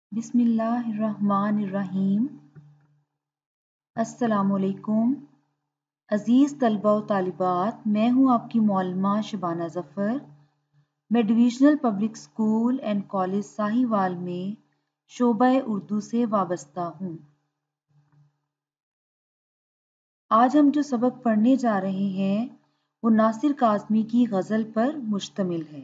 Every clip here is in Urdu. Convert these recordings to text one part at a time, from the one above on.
بسم اللہ الرحمن الرحیم۔ السلام علیکم عزیز طلبہ و طالبات، میں ہوں آپ کی معلمہ شبانہ ظفر۔ میں divisional public school and college Sahiwal میں شعبہ اردو سے وابستہ ہوں۔ آج ہم جو سبق پڑھنے جا رہے ہیں وہ ناصر کاظمی کی غزل پر مشتمل ہے۔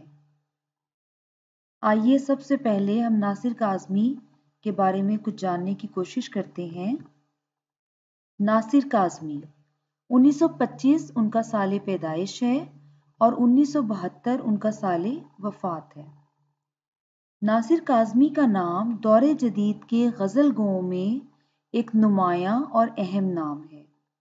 آئیے سب سے پہلے ہم ناصر کاظمی کے بارے میں کچھ جاننے کی کوشش کرتے ہیں۔ ناصر کاظمی 1925 ان کا سال پیدائش ہے اور 1972 ان کا سال وفات ہے۔ ناصر کاظمی کا نام دور جدید کے غزل گوؤں میں ایک نمایاں اور اہم نام ہے۔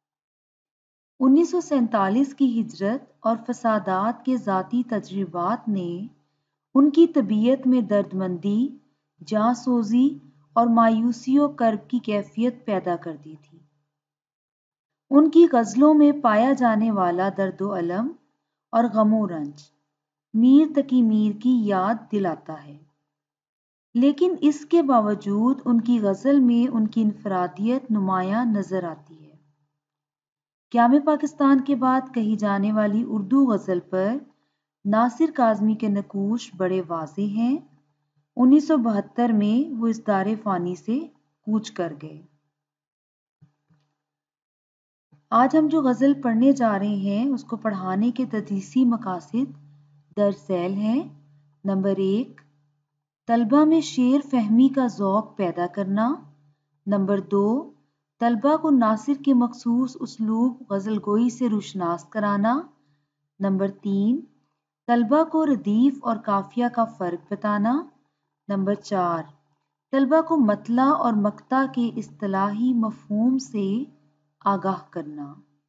1947 کی ہجرت اور فسادات کے ذاتی تجربات نے ان کی طبیعت میں دردمندی، جاں سوزی اور مایوسی و کرب کی کیفیت پیدا کر دی تھی۔ ان کی غزلوں میں پایا جانے والا درد و الم اور غم و رنج میر تقی میر کی یاد دلاتا ہے، لیکن اس کے باوجود ان کی غزل میں ان کی انفرادیت نمایاں نظر آتی ہے۔ قیام پاکستان کے بعد کہی جانے والی اردو غزل پر ناصر کاظمی کے نقوش بڑے واضح ہیں۔ 1972 میں وہ اس دار فانی سے کوچ کر گئے۔ آج ہم جو غزل پڑھنے جا رہے ہیں اس کو پڑھانے کے تدریسی مقاصد درج ذیل ہیں۔ نمبر 1، طلبہ میں شعر فہمی کا ذوق پیدا کرنا۔ نمبر 2، طلبہ کو ناصر کے مخصوص اسلوب غزل گوئی سے روشناس کرانا۔ نمبر 3، طلبہ کو ردیف اور قافیہ کا فرق بتانا۔ نمبر 4، طلبہ کو مطلع اور مقطع کے اصطلاحی مفہوم سے آگاہ کرنا۔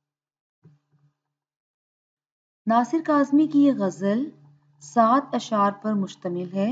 ناصر کاظمی کی یہ غزل 7 اشعار پر مشتمل ہے۔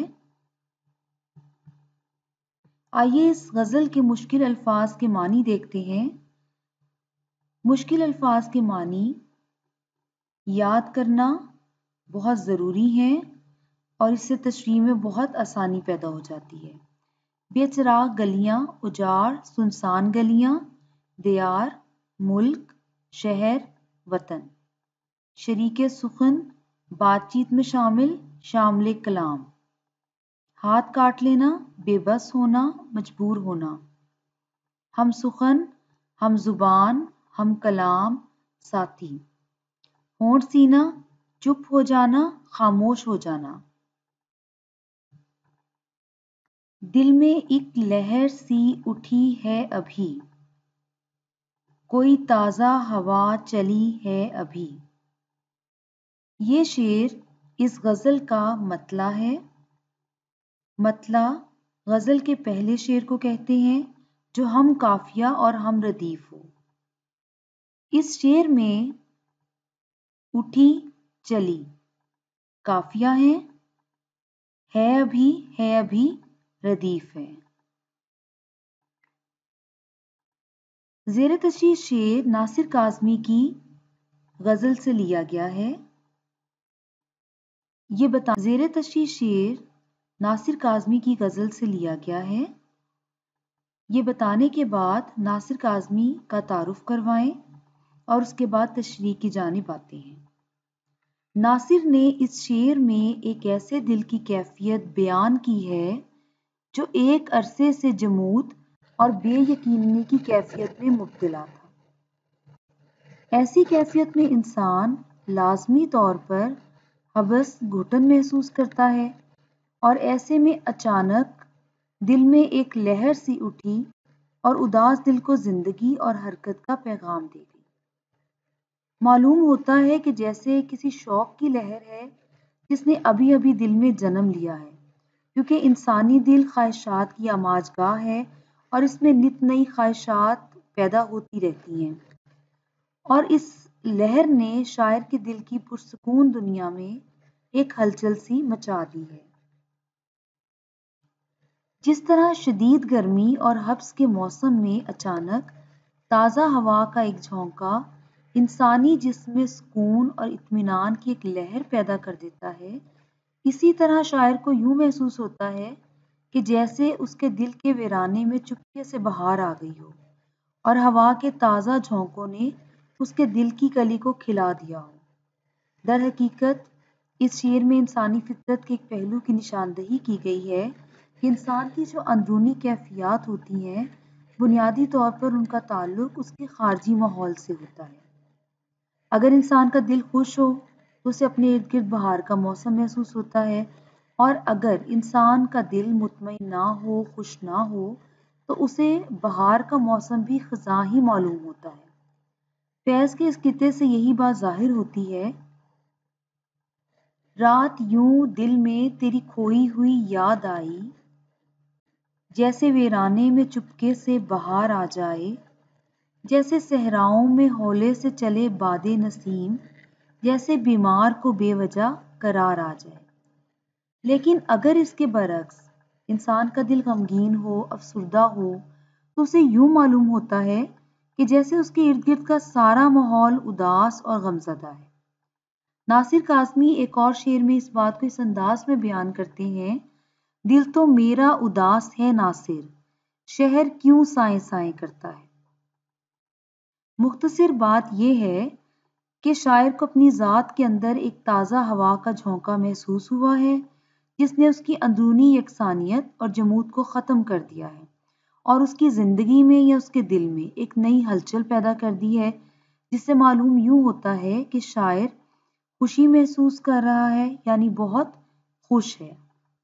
آئیے اس غزل کے مشکل الفاظ کے معنی دیکھتے ہیں۔ مشکل الفاظ کے معنی یاد کرنا بہت ضروری ہے اور اس سے تشریح میں بہت آسانی پیدا ہو جاتی ہے۔ بے چراغ گلیاں، اجاڑ سنسان گلیاں، دیار ملک، شہر وطن، شریک سخن بات چیت میں شامل کلام، ہاتھ کاٹ لینا، بے بس ہونا، مجبور ہونا، ہم سخن، ہم زبان، ہم کلام، ساتھی، ہونٹ سینا، چپ ہو جانا، خاموش ہو جانا، دل میں ایک لہر سی اٹھی ہے ابھی، کوئی تازہ ہوا چلی ہے ابھی۔ یہ شعر اس غزل کا مطلع ہے۔ مطلع غزل کے پہلے شعر کو کہتے ہیں جو ہم قافیہ اور ہم ردیف ہو۔ اس شعر میں اٹھی چلی قافیہ ہے ابھی ردیف ہے۔ زیر تشریح شعر ناصر کاظمی کی غزل سے لیا گیا ہے۔ زیر تشریح شعر ناصر کاظمی کی غزل سے لیا گیا ہے۔ یہ بتانے کے بعد ناصر کاظمی کا تعارف کروائیں اور اس کے بعد تشریح کی جانب آتے ہیں۔ ناصر نے اس شعر میں ایک ایسے دل کی کیفیت بیان کی ہے جو ایک عرصے سے جمود اور بے یقینی کی کیفیت میں مبتلا تھا۔ ایسی کیفیت میں انسان لازمی طور پر حبس گھٹن محسوس کرتا ہے اور ایسے میں اچانک دل میں ایک لہر سی اٹھی اور اداس دل کو زندگی اور حرکت کا پیغام دے گئی۔ معلوم ہوتا ہے کہ جیسے کسی شوق کی لہر ہے جس نے ابھی ابھی دل میں جنم لیا ہے، کیونکہ انسانی دل خواہشات کی آماج گاہ ہے اور اس میں نت نئی خواہشات پیدا ہوتی رہتی ہیں، اور اس لہر نے شاعر کے دل کی پرسکون دنیا میں ایک ہلچل سی مچا دی ہے۔ جس طرح شدید گرمی اور حبس کے موسم میں اچانک تازہ ہوا کا ایک جھونکا انسانی جسم میں سکون اور اطمینان کی ایک لہر پیدا کر دیتا ہے، اسی طرح شاعر کو یوں محسوس ہوتا ہے کہ جیسے اس کے دل کے ویرانے میں چپکے سے بہار آ گئی ہو اور ہوا کے تازہ جھونکوں نے اس کے دل کی کلی کو کھلا دیا ہو۔ در حقیقت اس شعر میں انسانی فطرت کے ایک پہلو کی نشاندہی کی گئی ہے کہ انسان کی جو اندرونی کیفیات ہوتی ہیں بنیادی طور پر ان کا تعلق اس کے خارجی ماحول سے ہوتا ہے۔ اگر انسان کا دل خوش ہو تو اسے اپنے ارد گرد بہار کا موسم محسوس ہوتا ہے، اور اگر انسان کا دل مطمئن نہ ہو، خوش نہ ہو، تو اسے بہار کا موسم بھی خزاں ہی معلوم ہوتا ہے۔ فیض کے اس قطعے سے یہی بات ظاہر ہوتی ہے۔ رات یوں دل میں تیری کھوئی ہوئی یاد آئی، جیسے ویرانے میں چپکے سے بہار آ جائے، جیسے صحراؤں میں ہولے سے چلے باد نسیم، جیسے بیمار کو بے وجہ قرار آ جائے۔ لیکن اگر اس کے برعکس انسان کا دل غمگین ہو، افسردہ ہو، تو اسے یوں معلوم ہوتا ہے کہ جیسے اس کے ارد گرد کا سارا ماحول اداس اور غمزدہ ہے۔ ناصر کاظمی ایک اور شعر میں اس بات کو اس انداز میں بیان کرتے ہیں: دل تو میرا اداس ہے ناصر، شہر کیوں سائیں سائیں کرتا ہے۔ مختصر بات یہ ہے کہ شاعر کو اپنی ذات کے اندر ایک تازہ ہوا کا جھونکا محسوس ہوا ہے جس نے اس کی اندرونی یکسانیت اور جمود کو ختم کر دیا ہے اور اس کی زندگی میں یا اس کے دل میں ایک نئی ہلچل پیدا کر دی ہے، جس سے معلوم یوں ہوتا ہے کہ شاعر خوشی محسوس کر رہا ہے، یعنی بہت خوش ہے۔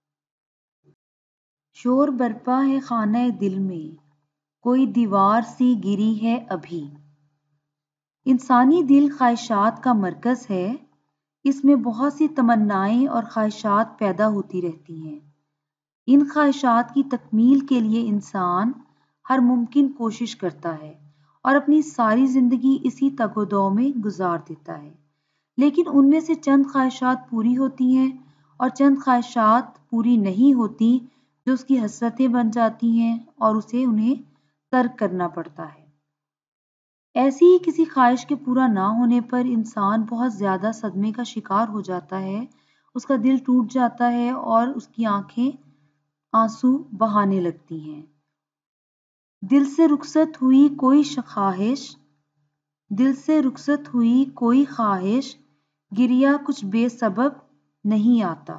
شور برپا ہے خانہ دل میں، کوئی دیوار سی گری ہے ابھی۔ انسانی دل خواہشات کا مرکز ہے، اس میں بہت سی تمنائیں اور خواہشات پیدا ہوتی رہتی ہیں۔ ان خواہشات کی تکمیل کے لیے انسان ہر ممکن کوشش کرتا ہے اور اپنی ساری زندگی اسی تگ و دو میں گزار دیتا ہے، لیکن ان میں سے چند خواہشات پوری ہوتی ہیں اور چند خواہشات پوری نہیں ہوتی جو اس کی حسرتیں بن جاتی ہیں اور اسے انہیں ترک کرنا پڑتا ہے۔ ایسی ہی کسی خواہش کے پورا نہ ہونے پر انسان بہت زیادہ صدمے کا شکار ہو جاتا ہے، اس کا دل ٹوٹ جاتا ہے اور اس کی آنکھیں آنسو بہانے لگتی ہیں۔ دل سے رخصت ہوئی کوئی خواہش، دل سے رخصت ہوئی کوئی خواہش، گریا کچھ بے سبب نہیں آتا۔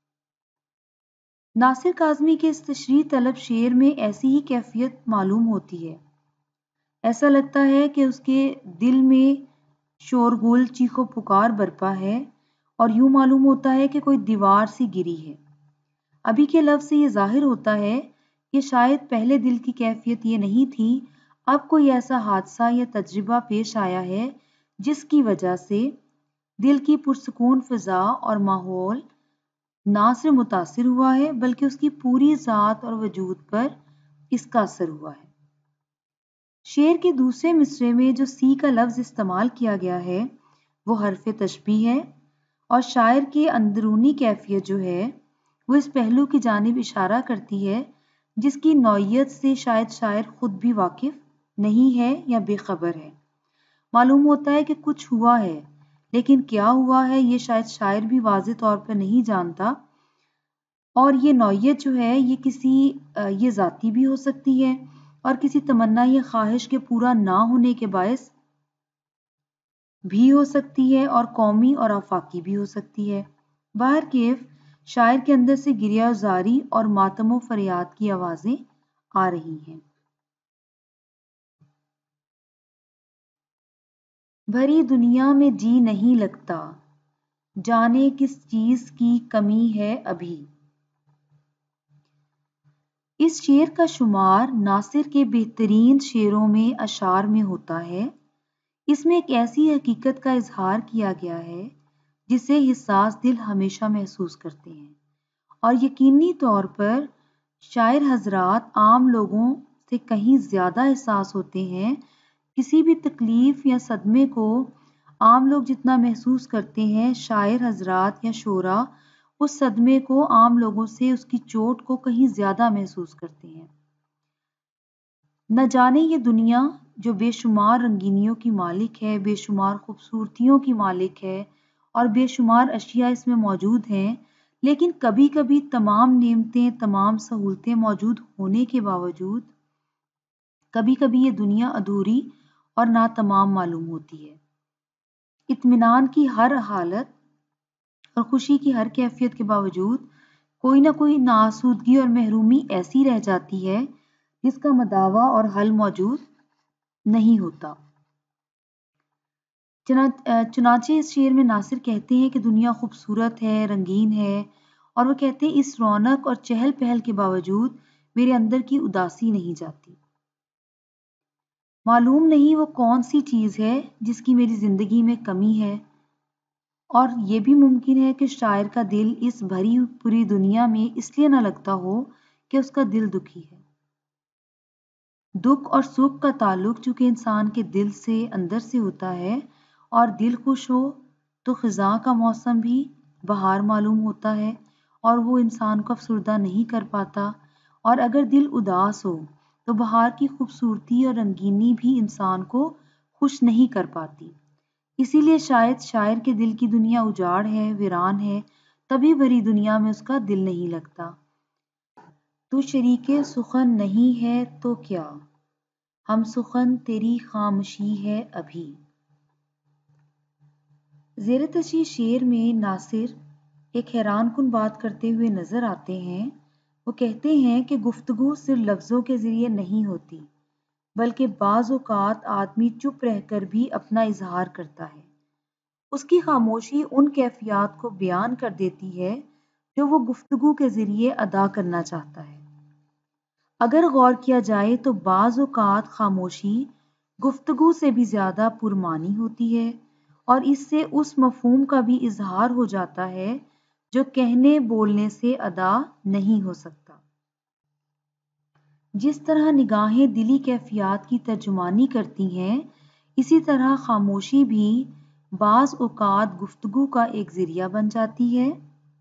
ناصر کاظمی کے اس تشریح طلب شعر میں ایسی ہی کیفیت معلوم ہوتی ہے۔ ایسا لگتا ہے کہ اس کے دل میں شورگل چیخ و پکار برپا ہے اور یوں معلوم ہوتا ہے کہ کوئی دیوار سی گری ہے۔ ابھی کے لفظ سے یہ ظاہر ہوتا ہے کہ شاید پہلے دل کی کیفیت یہ نہیں تھی، اب کوئی ایسا حادثہ یا تجربہ پیش آیا ہے جس کی وجہ سے دل کی پرسکون فضا اور ماحول نہ صرف متاثر ہوا ہے بلکہ اس کی پوری ذات اور وجود پر اس کا اثر ہوا ہے۔ شعر کے دوسرے مصرعے میں جو سی کا لفظ استعمال کیا گیا ہے وہ حرف تشبیہ ہے، اور شاعر کی اندرونی کیفیت جو ہے وہ اس پہلو کی جانب اشارہ کرتی ہے جس کی نوعیت سے شاید شاعر خود بھی واقف نہیں ہے یا بے خبر ہے۔ معلوم ہوتا ہے کہ کچھ ہوا ہے، لیکن کیا ہوا ہے یہ شاید شاعر بھی واضح طور پر نہیں جانتا، اور یہ نوعیت جو ہے یہ ذاتی بھی ہو سکتی ہے اور کسی تمنا یا خواہش کے پورا نہ ہونے کے باعث بھی ہو سکتی ہے اور قومی اور آفاقی بھی ہو سکتی ہے۔ بہرکیف شاعر کے اندر سے گریہ زاری اور ماتم و فریاد کی آوازیں آ رہی ہیں۔ بھری دنیا میں جی نہیں لگتا، جانے کس چیز کی کمی ہے ابھی۔ اس شعر کا شمار ناصر کے بہترین شعروں میں اشعار میں ہوتا ہے۔ اس میں ایک ایسی حقیقت کا اظہار کیا گیا ہے جسے حساس دل ہمیشہ محسوس کرتے ہیں، اور یقینی طور پر شاعر حضرات عام لوگوں سے کہیں زیادہ حساس ہوتے ہیں۔ کسی بھی تکلیف یا صدمے کو عام لوگ جتنا محسوس کرتے ہیں، شاعر حضرات یا شعراء اس صدمے کو عام لوگوں سے اس کی چوٹ کو کہیں زیادہ محسوس کرتے ہیں۔ نہ جانے یہ دنیا جو بے شمار رنگینیوں کی مالک ہے، بے شمار خوبصورتیوں کی مالک ہے اور بے شمار اشیاء اس میں موجود ہیں، لیکن کبھی کبھی تمام نعمتیں، تمام سہولتیں موجود ہونے کے باوجود کبھی کبھی یہ دنیا ادھوری اور ناتمام معلوم ہوتی ہے۔ اطمینان کی ہر حالت اور خوشی کی ہر کیفیت کے باوجود کوئی نہ کوئی ناآسودگی اور محرومی ایسی رہ جاتی ہے جس کا مداوع اور حل موجود نہیں ہوتا۔ چنانچہ اس شعر میں ناصر کہتے ہیں کہ دنیا خوبصورت ہے، رنگین ہے، اور وہ کہتے ہیں اس رونق اور چہل پہل کے باوجود میرے اندر کی اداسی نہیں جاتی۔ معلوم نہیں وہ کون سی چیز ہے جس کی میری زندگی میں کمی ہے، اور یہ بھی ممکن ہے کہ شاعر کا دل اس بھری پوری دنیا میں اس لیے نہ لگتا ہو کہ اس کا دل دکھی ہے۔ دکھ اور سکھ کا تعلق چونکہ انسان کے دل سے اندر سے ہوتا ہے، اور دل خوش ہو تو خزاں کا موسم بھی بہار معلوم ہوتا ہے اور وہ انسان کو افسردہ نہیں کر پاتا، اور اگر دل اداس ہو تو بہار کی خوبصورتی اور رنگینی بھی انسان کو خوش نہیں کر پاتی۔ اسی لیے شاید شاعر کے دل کی دنیا اجاڑ ہے، ویران ہے، تبھی بھری دنیا میں اس کا دل نہیں لگتا۔ تو شریک سخن نہیں ہے تو کیا، ہم سخن تیری خاموشی ہے ابھی۔ زیر تشریح شعر میں ناصر ایک حیران کن بات کرتے ہوئے نظر آتے ہیں۔ وہ کہتے ہیں کہ گفتگو صرف لفظوں کے ذریعے نہیں ہوتی، بلکہ بعض اوقات آدمی چپ رہ کر بھی اپنا اظہار کرتا ہے۔ اس کی خاموشی ان کیفیات کو بیان کر دیتی ہے جو وہ گفتگو کے ذریعے ادا کرنا چاہتا ہے۔ اگر غور کیا جائے تو بعض اوقات خاموشی گفتگو سے بھی زیادہ پرمعنی ہوتی ہے، اور اس سے اس مفہوم کا بھی اظہار ہو جاتا ہے جو کہنے بولنے سے ادا نہیں ہو سکتا۔ جس طرح نگاہیں دلی کیفیات کی ترجمانی کرتی ہیں، اسی طرح خاموشی بھی بعض اوقات گفتگو کا ایک ذریعہ بن جاتی ہے۔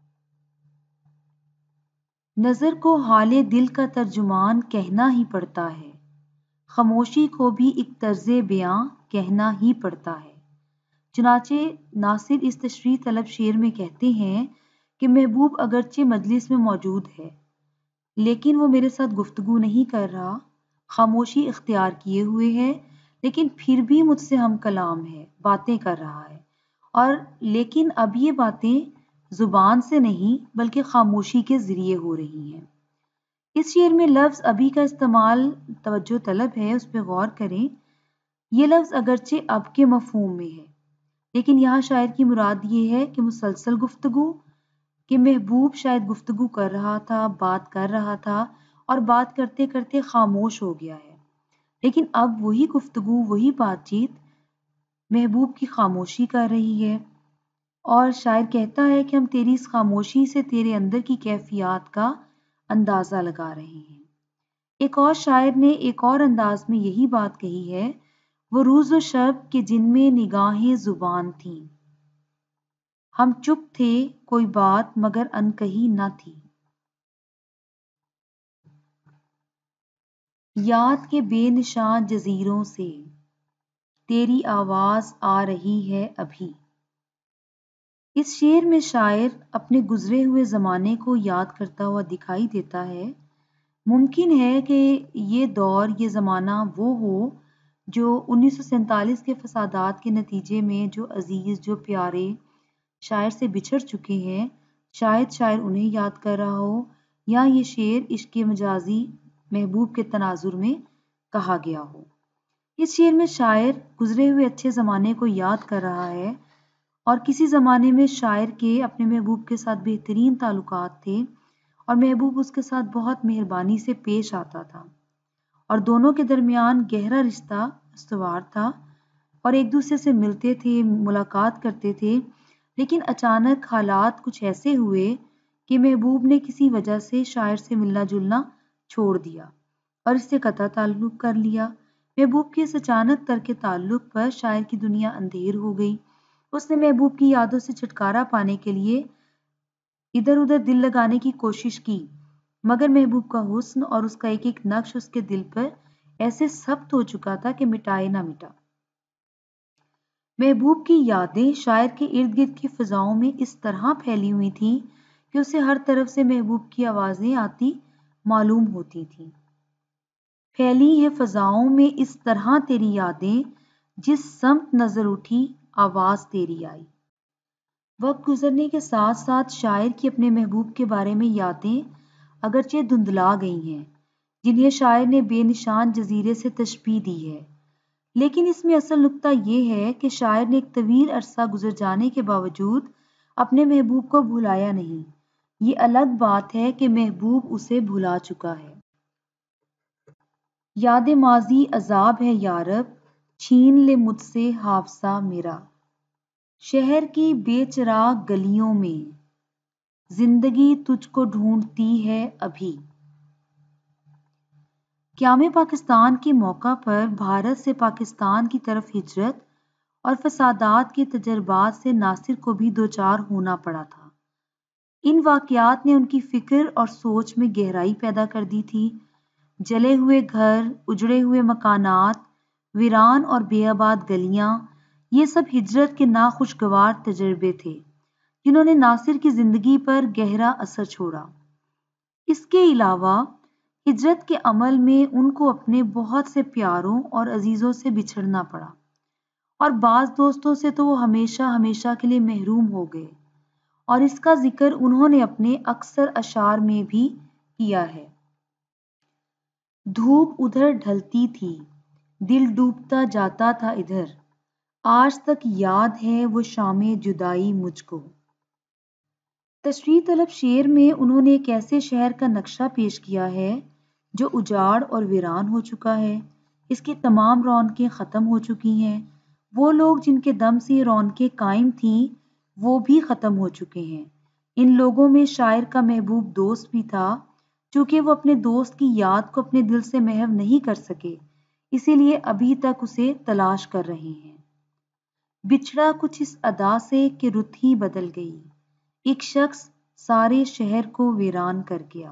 نظر کو حال دل کا ترجمان کہنا ہی پڑتا ہے، خاموشی کو بھی ایک طرز بیاں کہنا ہی پڑتا ہے۔ چنانچہ ناصر اس تشریح طلب شعر میں کہتے ہیں کہ محبوب اگرچہ مجلس میں موجود ہے، لیکن وہ میرے ساتھ گفتگو نہیں کر رہا، خاموشی اختیار کیے ہوئے ہے، لیکن پھر بھی مجھ سے ہم کلام ہے، باتیں کر رہا ہے، اور لیکن اب یہ باتیں زبان سے نہیں بلکہ خاموشی کے ذریعے ہو رہی ہیں۔ اس شعر میں لفظ ابھی کا استعمال توجہ طلب ہے، اس پہ غور کریں۔ یہ لفظ اگرچہ اب کے مفہوم میں ہے، لیکن یہاں شاعر کی مراد یہ ہے کہ مسلسل گفتگو، کہ محبوب شاید گفتگو کر رہا تھا، بات کر رہا تھا، اور بات کرتے کرتے خاموش ہو گیا ہے، لیکن اب وہی گفتگو، وہی بات چیت محبوب کی خاموشی کر رہی ہے، اور شاعر کہتا ہے کہ ہم تیری اس خاموشی سے تیرے اندر کی کیفیات کا اندازہ لگا رہے ہیں۔ ایک اور شاعر نے ایک اور انداز میں یہی بات کہی ہے، وہ روز و شب کہ جن میں نگاہیں زبان تھیں، ہم چپ تھے کوئی بات مگر انکہی نہ تھی۔ یاد کے بے نشان جزیروں سے تیری آواز آ رہی ہے ابھی۔ اس شعر میں شاعر اپنے گزرے ہوئے زمانے کو یاد کرتا ہوا دکھائی دیتا ہے۔ ممکن ہے کہ یہ دور، یہ زمانہ وہ ہو جو 1947 کے فسادات کے نتیجے میں جو عزیز، جو پیارے شاعر سے بچھڑ چکے ہیں، شاید شاعر انہیں یاد کر رہا ہو، یا یہ شعر عشق مجازی محبوب کے تناظر میں کہا گیا ہو۔ اس شعر میں شاعر گزرے ہوئے اچھے زمانے کو یاد کر رہا ہے، اور کسی زمانے میں شاعر کے اپنے محبوب کے ساتھ بہترین تعلقات تھے، اور محبوب اس کے ساتھ بہت مہربانی سے پیش آتا تھا، اور دونوں کے درمیان گہرا رشتہ استوار تھا، اور ایک دوسرے سے ملتے تھے، ملاقات کرتے تھے، لیکن اچانک حالات کچھ ایسے ہوئے کہ محبوب نے کسی وجہ سے شاعر سے ملنا جلنا چھوڑ دیا اور اس سے قطع تعلق کر لیا۔ محبوب کے اس اچانک ترک تعلق پر شاعر کی دنیا اندھیر ہو گئی۔ اس نے محبوب کی یادوں سے چھٹکارا پانے کے لیے ادھر ادھر دل لگانے کی کوشش کی، مگر محبوب کا حسن اور اس کا ایک ایک نقش اس کے دل پر ایسے ثبت ہو چکا تھا کہ مٹائے نہ مٹا۔ محبوب کی یادیں شاعر کے ارد گرد کی فضاؤں میں اس طرح پھیلی ہوئی تھیں کہ اسے ہر طرف سے محبوب کی آوازیں آتی معلوم ہوتی تھیں۔ پھیلی ہیں فضاؤں میں اس طرح تیری یادیں، جس سمت نظر اٹھی آواز تیری آئی۔ وقت گزرنے کے ساتھ ساتھ شاعر کی اپنے محبوب کے بارے میں یادیں اگرچہ دھندلا گئی ہیں، جنہیں شاعر نے بے نشان جزیرے سے تشبیہ دی ہے، لیکن اس میں اصل نکتہ یہ ہے کہ شاعر نے ایک طویل عرصہ گزر جانے کے باوجود اپنے محبوب کو بھلایا نہیں۔ یہ الگ بات ہے کہ محبوب اسے بھلا چکا ہے۔ یاد ماضی عذاب ہے یارب، چھین لے مجھ سے حافظہ میرا۔ شہر کی بے چراغ گلیوں میں زندگی تجھ کو ڈھونڈتی ہے ابھی۔ قیام پاکستان کے موقع پر بھارت سے پاکستان کی طرف ہجرت اور فسادات کے تجربات سے ناصر کو بھی دوچار ہونا پڑا تھا۔ ان واقعات نے ان کی فکر اور سوچ میں گہرائی پیدا کر دی تھی۔ جلے ہوئے گھر، اجڑے ہوئے مکانات، ویران اور بے آباد گلیاں، یہ سب ہجرت کے ناخوشگوار تجربے تھے جنہوں نے ناصر کی زندگی پر گہرا اثر چھوڑا۔ اس کے علاوہ ہجرت کے عمل میں ان کو اپنے بہت سے پیاروں اور عزیزوں سے بچھڑنا پڑا، اور بعض دوستوں سے تو وہ ہمیشہ ہمیشہ کے لیے محروم ہو گئے، اور اس کا ذکر انہوں نے اپنے اکثر اشعار میں بھی کیا ہے۔ دھوپ ادھر ڈھلتی تھی، دل ڈوبتا جاتا تھا ادھر، آج تک یاد ہے وہ شام جدائی مجھ کو۔ تشریح طلب شعر میں انہوں نے ایک ایسے شہر کا نقشہ پیش کیا ہے جو اجاڑ اور ویران ہو چکا ہے، اس کی تمام رونقیں ختم ہو چکی ہیں، وہ لوگ جن کے دم سے یہ رونقیں قائم تھیں وہ بھی ختم ہو چکے ہیں۔ ان لوگوں میں شاعر کا محبوب دوست بھی تھا، چونکہ وہ اپنے دوست کی یاد کو اپنے دل سے محو نہیں کر سکے، اسی لیے ابھی تک اسے تلاش کر رہے ہیں۔ بچھڑا کچھ اس ادا سے کہ رت ہی بدل گئی، ایک شخص سارے شہر کو ویران کر گیا۔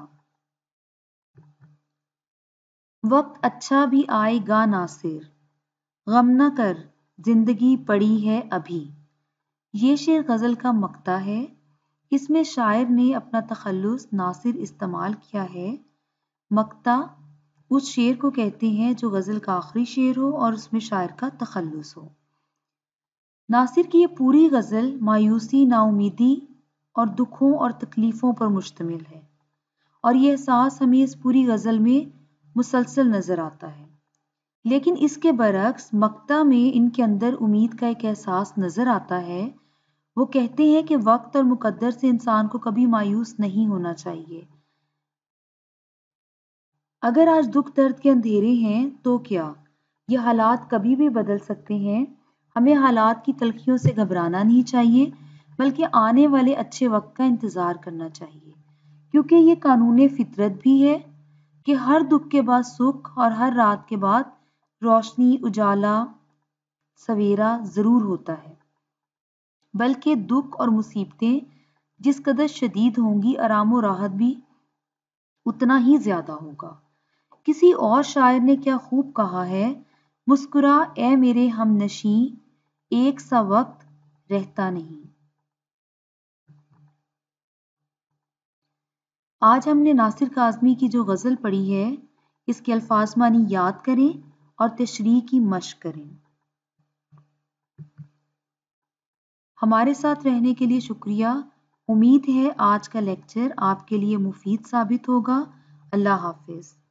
وقت اچھا بھی آئے گا ناصر، غم نہ کر زندگی پڑی ہے ابھی۔ یہ شعر غزل کا مقطع ہے۔ اس میں شاعر نے اپنا تخلص ناصر استعمال کیا ہے۔ مقطع اس شعر کو کہتے ہیں جو غزل کا آخری شعر ہو اور اس میں شاعر کا تخلص ہو۔ ناصر کی یہ پوری غزل مایوسی، نا امیدی اور دکھوں اور تکلیفوں پر مشتمل ہے، اور یہ احساس ہمیں اس پوری غزل میں مسلسل نظر آتا ہے۔ لیکن اس کے برعکس مقطع میں ان کے اندر امید کا ایک احساس نظر آتا ہے۔ وہ کہتے ہیں کہ وقت اور مقدر سے انسان کو کبھی مایوس نہیں ہونا چاہیے۔ اگر آج دکھ درد کے اندھیرے ہیں تو کیا، یہ حالات کبھی بھی بدل سکتے ہیں۔ ہمیں حالات کی تلخیوں سے گھبرانا نہیں چاہیے، بلکہ آنے والے اچھے وقت کا انتظار کرنا چاہیے، کیونکہ یہ قانون فطرت بھی ہے کہ ہر دکھ کے بعد سکھ اور ہر رات کے بعد روشنی، اجالا، سویرا ضرور ہوتا ہے۔ بلکہ دکھ اور مصیبتیں جس قدر شدید ہوں گی، آرام و راحت بھی اتنا ہی زیادہ ہوگا۔ کسی اور شاعر نے کیا خوب کہا ہے، مسکرا اے میرے ہم نشیں، ایک سا وقت رہتا نہیں۔ آج ہم نے ناصر کاظمی کی جو غزل پڑھی ہے، اس کے الفاظ معنی یاد کریں اور تشریح کی مشق کریں۔ ہمارے ساتھ رہنے کے لیے شکریہ۔ امید ہے آج کا لیکچر آپ کے لیے مفید ثابت ہوگا۔ اللہ حافظ۔